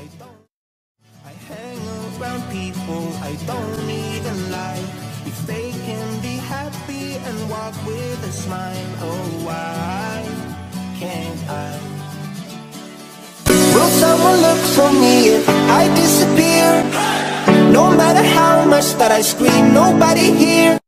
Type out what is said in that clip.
I hang around people I don't even like. If they can be happy and walk with a smile, oh why can't I? Will someone look for me if I disappear? No matter how much that I scream, nobody here.